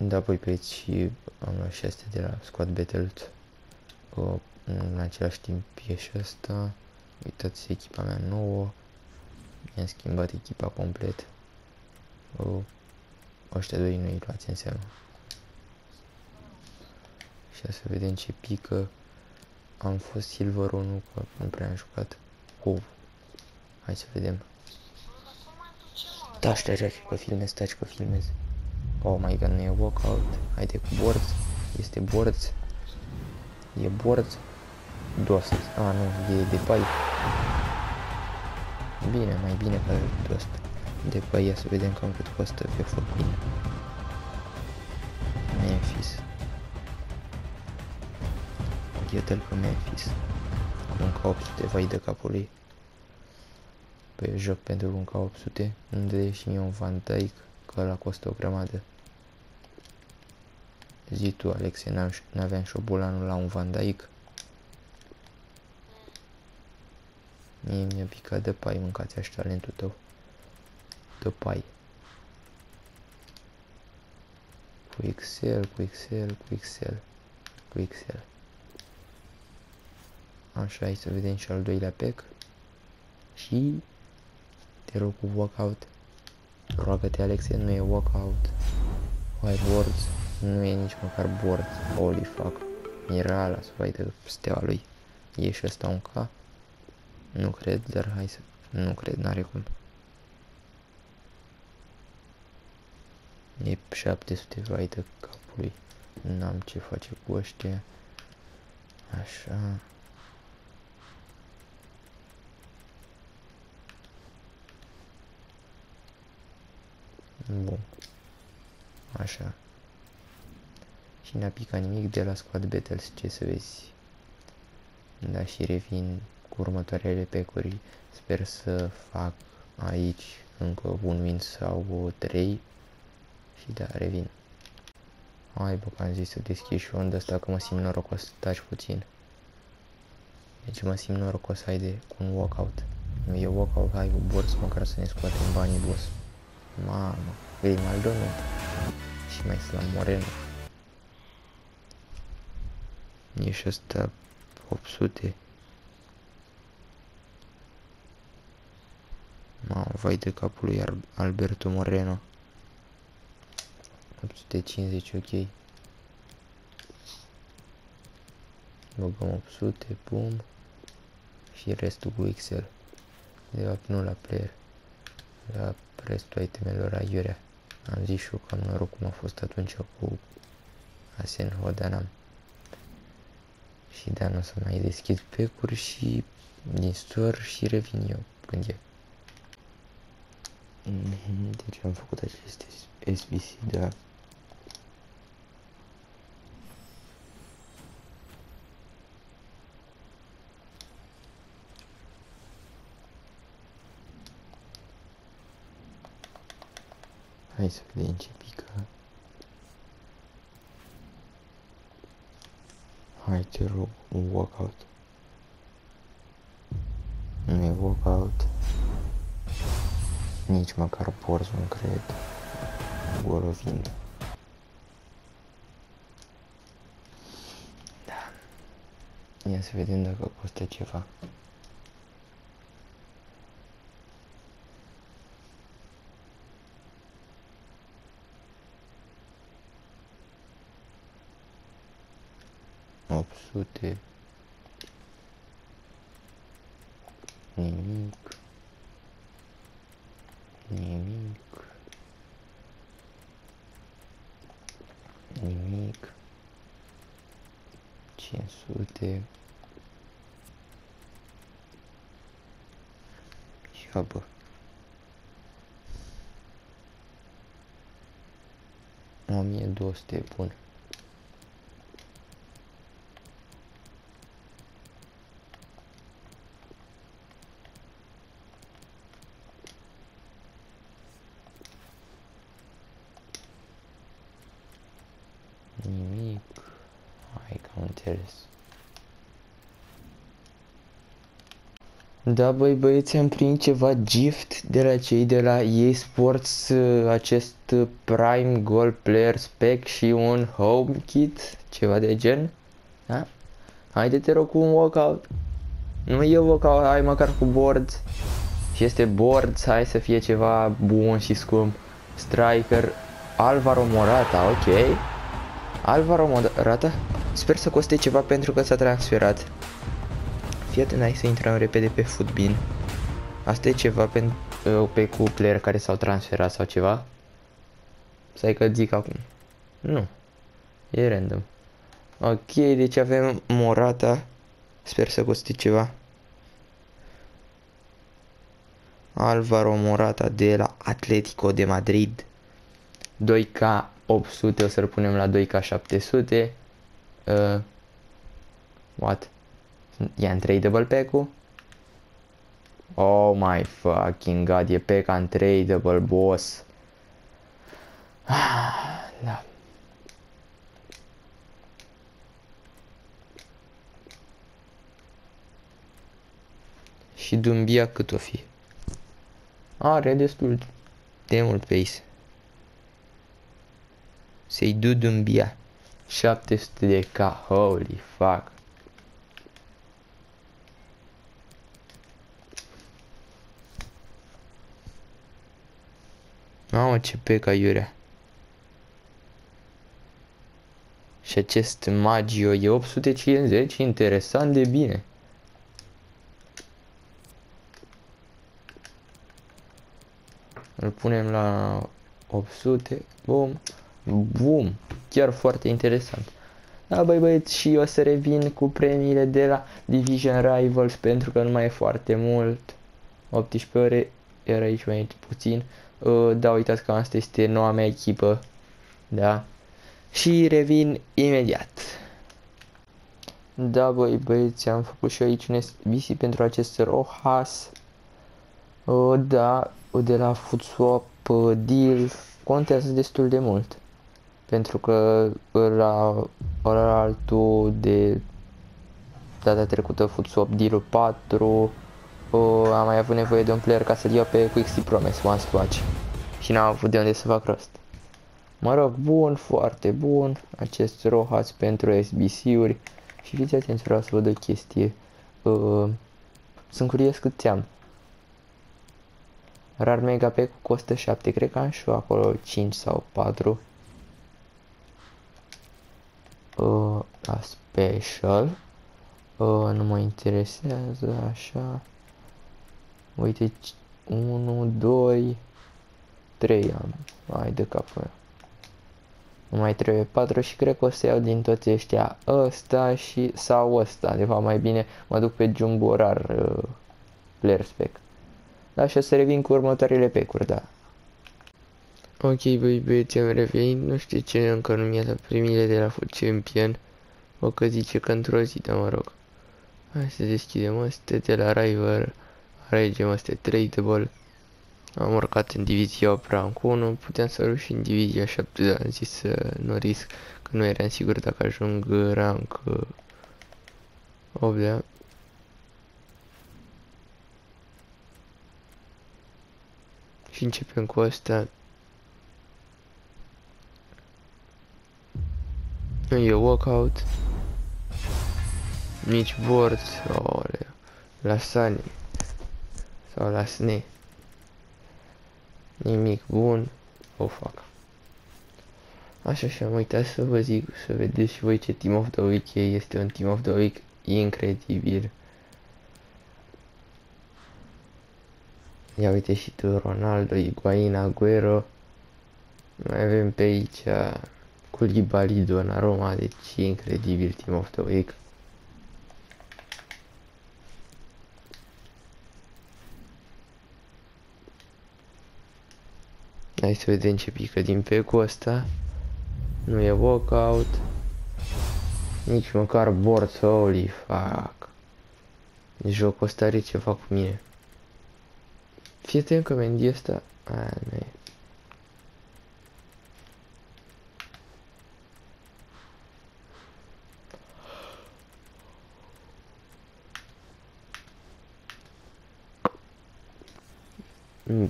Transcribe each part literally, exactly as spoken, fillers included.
Da, voi peți și am luat și astea de la Squad Battles. O, în același timp e și asta. Uitați echipa mea nouă. Mi-am schimbat echipa complet. O, ăștia doi nu-i luați în seamă. Și să vedem ce pică. Am fost Silver unu, că nu prea am jucat. Oh. Hai să vedem. Da, stai, stai, că filmez, stai, că filmez. Oh my god, nu e walkout. Haide cu boards. Este boards. E boards. Dost. Ah, nu, e de pai. Bine, mai bine ca dost. De pai, ia să vedem cam cât costă pe foc bine. Memphis. Iată-l pe Memphis. Un K opt sute, vai de capul lui. Păi joc pentru un K opt sute. Îmi dă și mie un Van Dijk, că ăla costă o grămadă. Zi tu, Alexe, n-aveam și o bulanul la un Van Dijk. Mie mi-a picat de pai, mâncați așa talentul tău. De pai. Cu Excel, cu Excel, cu Excel, cu Excel. Așa, hai să vedem și al doilea pack. Și te rog cu walkout. Roagă-te, Alexe, nu e walkout. Whiteboards, nu e nici măcar board. Holy fuck. Era ala să vai de steaua lui. E și ăsta un K? Nu cred, dar hai să... Nu cred, n-are cum. E șapte sute, vai de capul lui. N-am ce face cu ăștia. Așa. Bun. Așa. Și n-a picat nimic de la Squad Battles, ce să vezi. Da, și revin cu următoarele pack-uri. Sper să fac aici încă un win sau trei. Și da, revin. Hai bă, că am zis să deschid și eu de asta, că mă simt norocos, taci puțin. Deci mă simt norocos, haide, cu un walkout. Nu e walkout, hai cu boards, măcar să ne scoatem banii, boss. Mamă, Grimaldo nu. Și mai Slam Moreno. E și ăsta opt sute. Mamă, vai de capul lui Alberto Moreno. opt sute cincizeci, ok. Băgăm opt sute, bum. Și restul cu Excel. De fapt nu la player. La restul itemelor aiurea. Am zis și eu că am noroc cum a fost atunci cu Asen Hodanam. Și da, nu o să mai deschid pack-uri și din store și revin eu când e. Deci am făcut aceste S B C, da. Hai să vedem ce pică. Hai, te rog, un walkout. Nu e walkout. Nici măcar porți, nu cred. Golovin. Da. Ia să vedem dacă costă ceva. opt sute. Nimic. Nimic. Nimic. cinci sute. Ia bă. o mie două sute, bun. Nimic. Hai că am înțeles. Da, băi, băieți, am primit ceva gift de la cei de la E A Sports, acest Prime Gold Player Spec și un Home Kit, ceva de gen. Da? Haide, te rog, cu un walkout. Nu e walkout, hai măcar cu boards. Și este boards, hai să fie ceva bun și scump. Striker, Alvaro Morata, ok. Alvaro Morata, sper să coste ceva pentru că s-a transferat. Fii atent, hai să intrăm repede pe Footbin. Asta e ceva pe, pe cu player care s-au transferat sau ceva? Stai că zic acum. Nu. E random. Ok, deci avem Morata. Sper să coste ceva. Alvaro Morata de la Atletico de Madrid. doi K opt sute, o să-l punem la doi K șapte sute. Uh, what? E untradable pack-ul? Oh my fucking god, e pack untradable, boss. Da. Și Dumbia cât o fi? Are destul de mult pace. Să-i du Dumbia. șapte sute de K, holy fuck. Mamă, ce peca iurea. Și acest Magio e opt sute cincizeci, interesant de bine. Îl punem la opt sute, bum, bum, chiar foarte interesant. Da, băi băieți, și o să revin cu premiile de la Division Rivals pentru că nu mai e foarte mult. optsprezece ore, iar aici mai e puțin. Uh, da, uitați că asta este noua mea echipă. Da. Și revin imediat. Da, băi băieți, am făcut și aici un S B C pentru acest Rojas. Uh, da, de la Footswap uh, Deal contează destul de mult. Pentru că la ora altul de data trecută Footswap Deal patru uh, am mai avut nevoie de un player ca să-l iau pe Quick Promise Once to Watch. Și n-am avut de unde să fac rost. Mă rog, bun, foarte bun, acest Rojas pentru S B C-uri. Și fiți atenți, vreau să văd o chestie. Uh, sunt curios cât ți-am. Rar Mega Pack costă șapte, cred că am și eu acolo cinci sau patru. Uh, la Special. Uh, nu mă interesează, așa. Uite, unu, doi, trei am. Hai de capul. Nu mai trebuie patru și cred că o să iau din toți ăștia ăsta și sau ăsta. De fapt mai bine mă duc pe Jumbo Rar uh, Player Spec. Da, și o să revin cu următoarele pecuri, da. Ok, băi, băieți, am revenit. Nu știu ce încă nu mi-a dat primile de la Foot Champion. O că zice că într-o zi, dar mă rog. Hai să deschidem astea de la River. Alegem astea tradable. Am urcat în divizia opt rank unu, puteam să rup și în divizia șapte, dar am zis să nu risc, că nu eram sigur dacă ajung rank opt, da? Și începem cu asta. Nu e walkout. Nici boards, oleu. La Sunny. Sau la Sne. Nimic bun. O fac. Așa și am uitat să vă zic, să vedeți și voi ce Team of the Week e. Este un Team of the Week incredibil. Ia uite și tu, Ronaldo, Higuain, Agüero. Mai avem pe aici Koulibaly, Donnarumma, deci e incredibil Team of the Week. Hai să vedem ce pică din pecul ăsta. Nu e walkout. Nici măcar board, holy fuck. Jocul ăsta are ceva cu mine. Fii atent că Mendy ăsta... Aia nu e. Bun.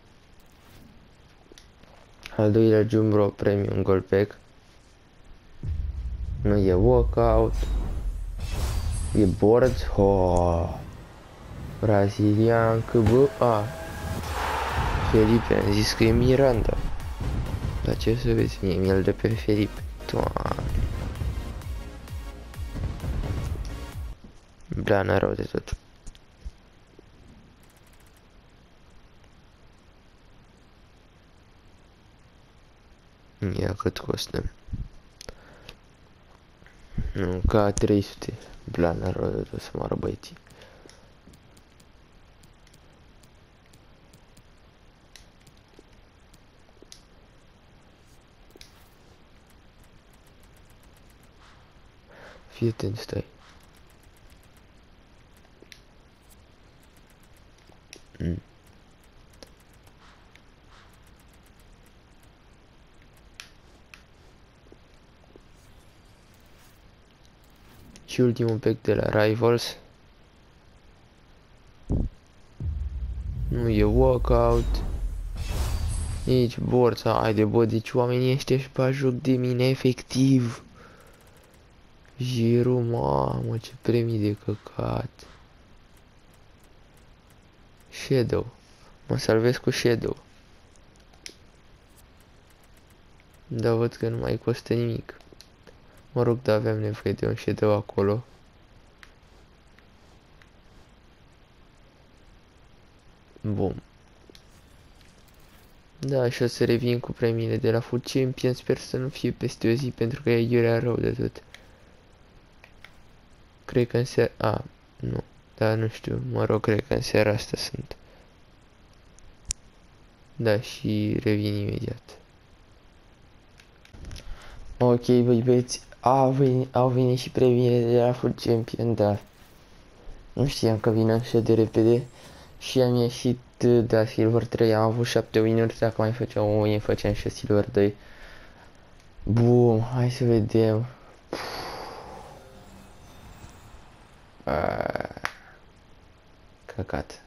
Al doilea Jumbro Premium Gold Pack. Nu e Walkout. E Boards. Oh. Brazilian C B A. Felipe, am zis că e Miranda. Dar ce să vezi, mie mi-l de pe Felipe. Doamne. Blană rău de tot. Ia cât costă. Nu, ca trei sute. Blană rău de tot să moară băieții. Fii atent, stai. Mm. Și ultimul pack de la Rivals. Nu e Walkout. Nici Borța. Haide bă, deci oamenii ăștia își bat joc de mine efectiv. Giro, mamă, ce premii de căcat. Shadow. Mă salvez cu Shadow. Dar văd că nu mai costă nimic. Mă rog, da, aveam nevoie de un Shadow acolo. Bun. Da, și o să revin cu premiile de la Food Champion. Sper să nu fie peste o zi, pentru că e iurea rău de tot. Cred că în seara... A, nu. Da, nu știu. Mă rog, cred că în seara asta sunt. Da, și revin imediat. Ok, băi băieți, au venit, au venit și premiile de la Food Champion, dar nu știam că vine așa de repede. Și am ieșit de la Silver trei, am avut șapte win-uri, dacă mai făceam un win, făceam și Silver doi. Bum, hai să vedem. Căcat.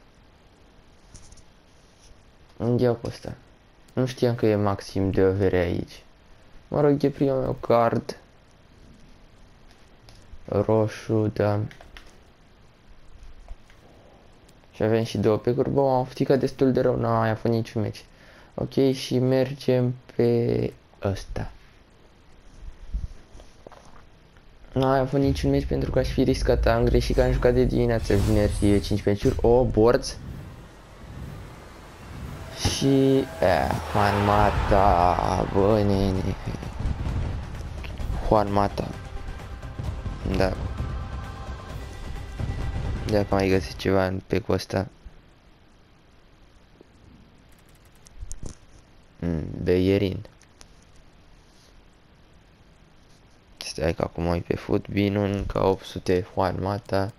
Unde iau pe ăsta? Nu știam că e maxim de avere aici. Mă rog, e primul meu card. Roșu, da. Și avem și două pack-uri. Bă, am futicat destul de rău, n-am mai avut niciun meci. Ok, și mergem pe ăsta. N-am mai avut niciun meci pentru că aș fi riscat. Am greșit că am jucat de dimineață, vineri, cinci meciuri. O, boards. Și... Eh, Juan Mata, bă, nene. Juan Mata. Da. Dacă mai găsit ceva în pack-ul ăsta. Mm, Beierin. Stai că acum e pe foot, binun, ca opt sute Juan Mata.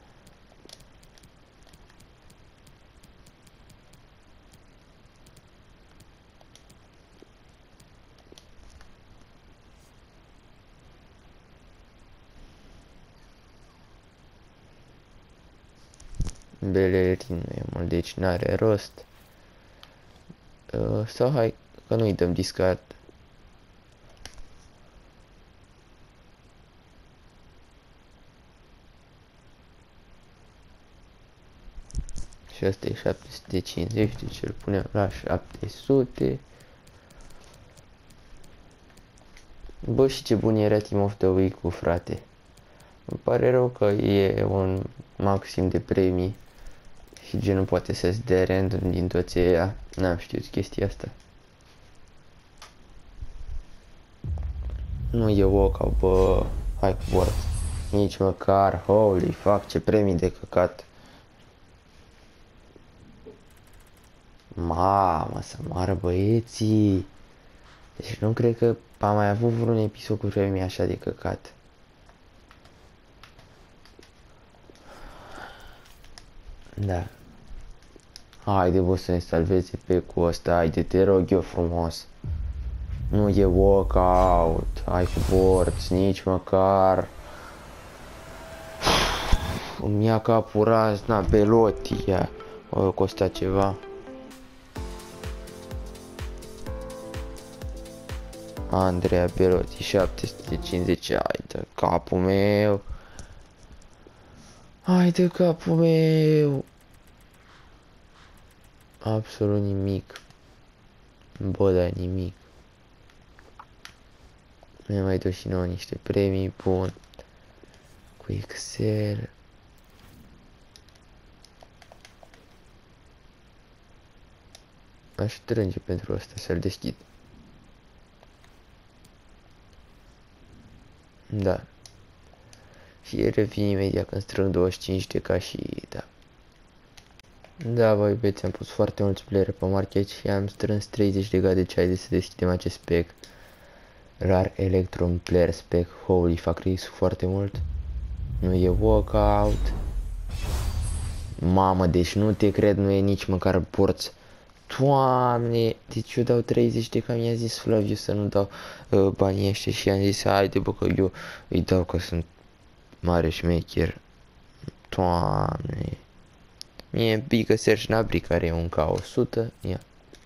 Bellerin nu e mult, deci n-are rost. Uh, sau hai că nu-i dăm discard. Și asta e șapte sute cincizeci, deci îl punem la șapte sute. Bă, și ce bun era Team of the Week-ul, frate. Îmi pare rău că e un maxim de premii. Și genul poate să-ți dea random din toți ăia. N-am știut chestia asta. Nu e walkout, bă. Hai cu board. Nici măcar. Holy fuck, ce premii de căcat. Mamă, să moară băieții. Deci nu cred că am mai avut vreun episod cu premii așa de căcat. Da. Haide, bă, să ne salveze pe cu ăsta. Haide, te rog eu frumos. Nu e walkout. Hai cu boards, nici măcar. Îmi ia capul razna, Belotti. Ia, o costa ceva. Andrea Belotti șapte sute cincizeci. Hai de capul meu. Hai de capul meu. Absolut nimic. Bă, da, nimic. Mi-a mai dat și nouă niște premii, bun. Cu Excel. Aș trânge pentru asta, să-l deschid. Da. Și revin imediat când strâng douăzeci și cinci de ca și da. Da, voi băieți, am pus foarte mulți playere pe market și am strâns treizeci de gade, deci haideți să deschidem acest spec. Rar Electron Player Spec. Holy fuck, risc foarte mult. Nu e walkout. Mamă, deci nu te cred, nu e nici măcar porț. Doamne, deci eu dau treizeci de ca mi-a zis Flaviu să nu dau uh, banii ăștia și am zis haide bă că eu îi dau că sunt mare șmecher. Doamne. Mie pică Serge Gnabry care e un K o sută. Ia.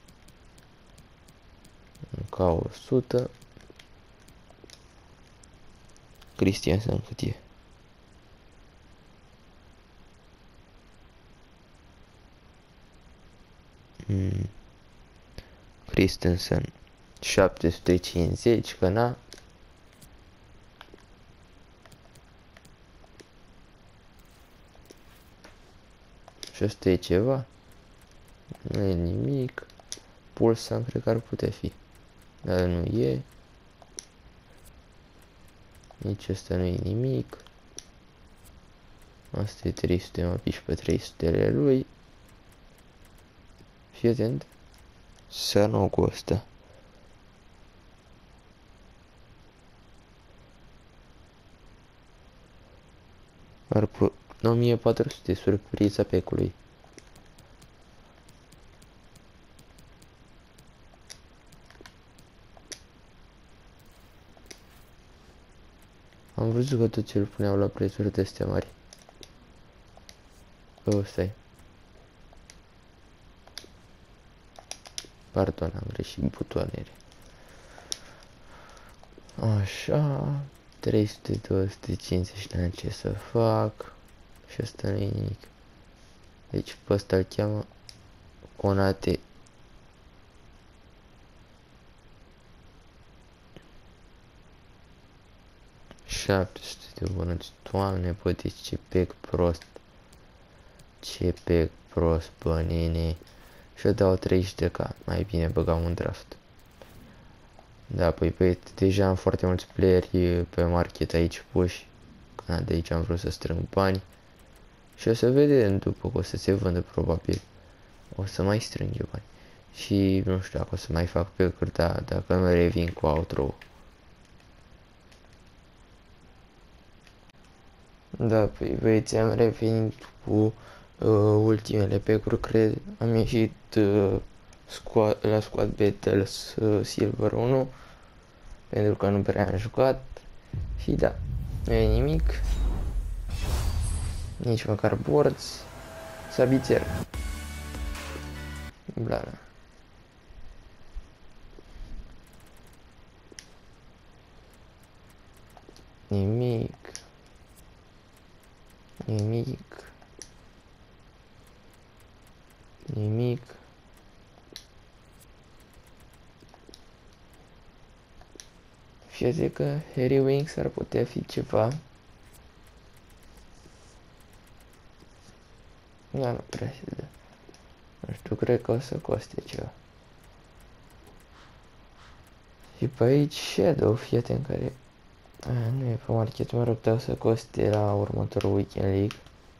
Un K o sută. Christiansen cât e? Mm. Christensen șapte sute cincizeci, că na. Și asta e ceva? Nu e nimic. Pulsan cred că ar putea fi. Dar nu e. Nici asta nu e nimic. Asta e trei sute, mă piși pe trei sute lui. Fii atent. Să nu cu asta. Ar pu... o mie patru sute, surpriza pecului. Am văzut că toți îl puneau la prețuri de astea mari. Oh, stai. Pardon, am greșit butoanele. Așa. trei sute, două sute cincizeci, n-am ce să fac. Și asta nu e nimic. Deci pe ăsta îl cheamă Conate. șapte sute de bănuți. Doamne, bă, deci ce pec prost. Ce pec prost, bă, nene. Și eu dau treizeci de ca. Mai bine băgam un draft. Da, păi, păi, deja am foarte mulți playeri pe market aici puși. Că de aici am vrut să strâng bani. Și o să vedem după că o să se vândă probabil. O să mai strâng eu bani. Și nu știu dacă o să mai fac pe cârta, dacă îmi revin cu outro. Da, păi băieți, am revenit cu uh, ultimele pecuri, cred. Am ieșit uh, squad, la Squad Battles uh, Silver unu. Pentru că nu prea am jucat. Și da, nu e nimic. Nici măcar boards. Sabitzer. Bla, bla. Nimic. Nimic. Nimic. Fie că Harry Winks ar putea fi ceva. Da, nu prea se dă. Nu știu, cred că o să coste ceva. Și pe aici Shadow, fii atent care... A, nu e pe market, mă rog, dar o să coste la următorul Weekend League.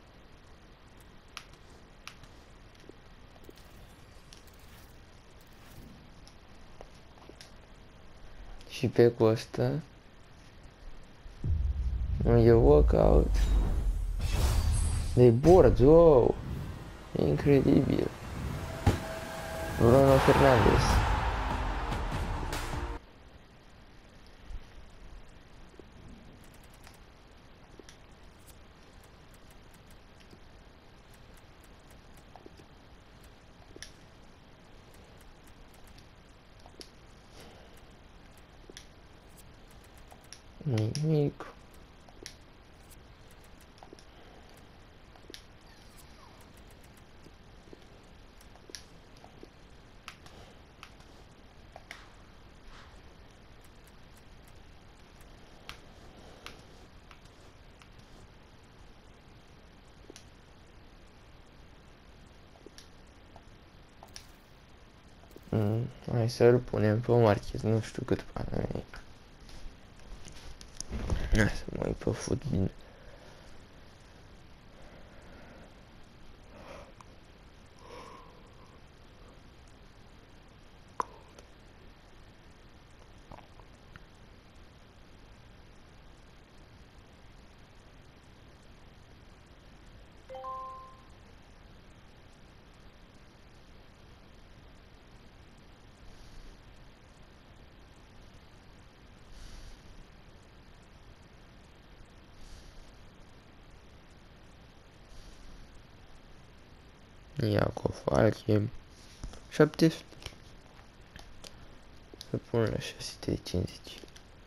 Și pe cu ăsta nu e walkout. De board, wow! Incredibil. Bruno Fernandes. Nimic. Mm, hai să-l punem pe marchet, nu știu cât bani a venit. Hai să mă uit pe fut bine. Iacov Alchem șapte sute. Să pun la șase sute cincizeci.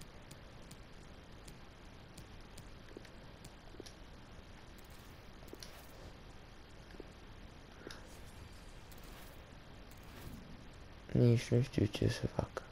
Nici nu știu ce să fac.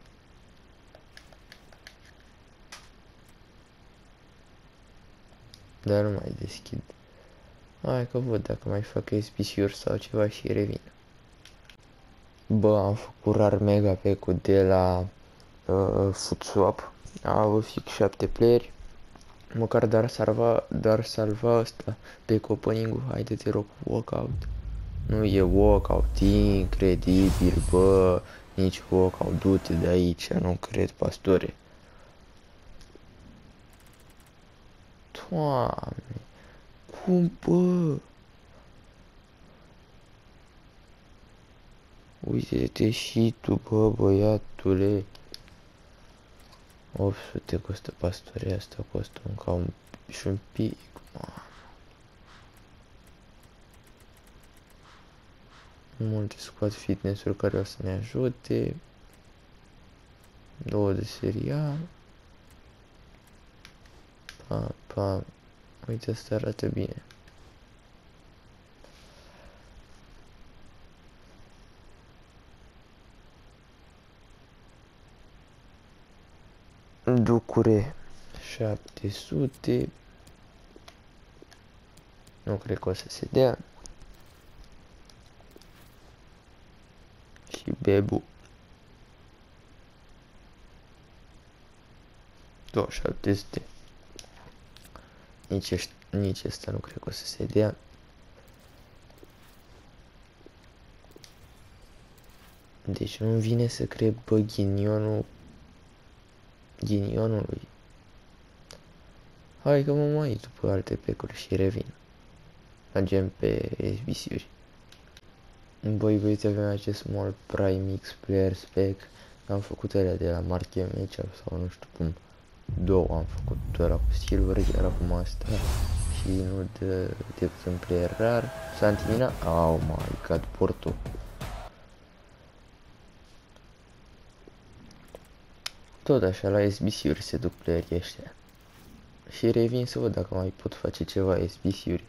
Dar nu mai deschid. Hai că văd dacă mai fac S P C-uri sau ceva și revin. Bă, am făcut rar mega pack-ul de la uh, FootSwap. A avut fix șapte playeri. Măcar dar salva, dar salva asta pe opening-ul. Haide, te rog, walkout. Nu e walkout, incredibil, bă. Nici walkout, du-te de aici, nu cred, pastore. Doamne, cum, bă? Uite-te și tu, bă, băiatule. opt sute costă pastoria asta, costă un cam și un pic, mamă. Multe squat fitness-uri care o să ne ajute. Două de serial. Pa, pa. Uite, asta arată bine. Ducure șapte sute. Nu cred că o să se dea. Și Bebu. Tot șapte sute. Nici, ești, nici asta nu cred că o să se dea. Deci nu vine să cred, bă, ghinionul ghinionului. Hai că mă mai uit după alte pecuri și revin. Mergem pe S B C-uri. Băi, băieți, avem acest Small Prime X Player Spec. Am făcut alea de la Market Matchup sau nu știu cum. Două am făcut, ăla cu Silver, iar acum asta. Și nu de decât un player rar. Santimina, oh my god, Porto. Tot așa, la S B C-uri se duc playerii ăștia. Și revin să văd dacă mai pot face ceva S B C-uri.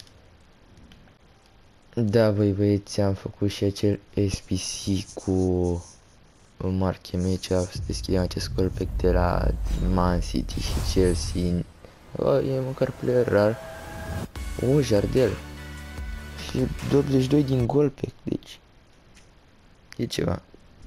Da, băi, băieți, am făcut și acel S B C cu Market Matchup. Să deschidem acest scrollback de la Man City și Chelsea. O, e măcar player rar. O, Jardel. Și douăzeci și doi din golpack, deci e ceva.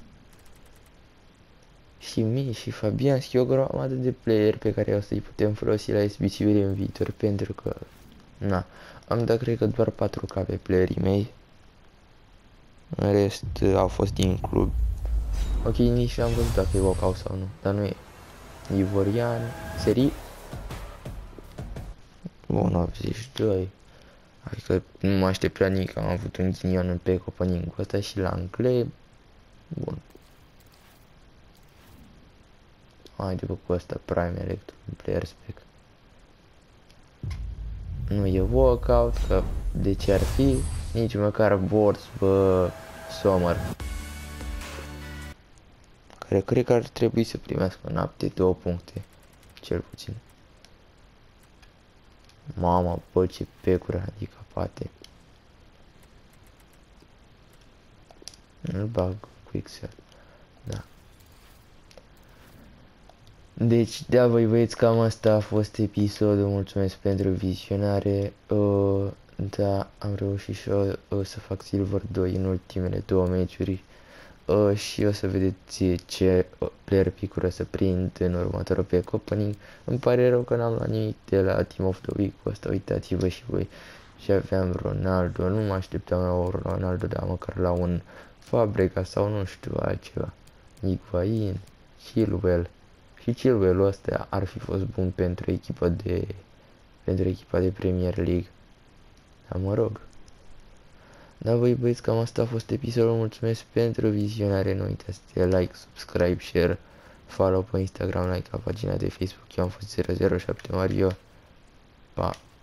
Și mie și Fabian și o grămadă de player pe care o să-i putem folosi la S B C-uri în viitor, pentru că na, am dat cred că doar patru K pe playerii mei. În rest au fost din club. Ok, nici am văzut dacă e walkout sau nu, dar nu e. Ivorian, serii. Bun, optzeci și doi. Adică nu mă aștept prea nimic, am avut un ghinion în pe opening-ul ăsta și la Angle. Bun. Haide bă, cu ăsta Prime Electro, player spec. Nu e walkout, că de ce ar fi? Nici măcar boards, bă, Sommer. Care cred că ar trebui să primească în update două puncte, cel puțin. Mama, bă, ce pecuri handicapate. Nu-l bag cu Excel. Da. Deci, da, voi băieți, cam asta a fost episodul. Mulțumesc pentru vizionare. Uh, da, am reușit și eu uh, să fac Silver doi în ultimele două meciuri. Uh, și o să vedeți ce uh, player pick-uri o să prind în următorul pack opening. Îmi pare rău că n-am luat nimic de la Team of the Week-ul ăsta, uitați-vă și voi. Și aveam Ronaldo, nu mă așteptam la un Ronaldo, dar măcar la un Fabregas sau nu știu altceva. Higuain, Chilwell. Și Chilwell-ul ăsta ar fi fost bun pentru echipa de pentru echipa de Premier League. Dar mă rog. Da, voi băieți, cam asta a fost episodul. Mulțumesc pentru vizionare. Nu uitați de like, subscribe, share, follow pe Instagram, like la pagina de Facebook. Eu am fost zero zero șapte Mario. Pa!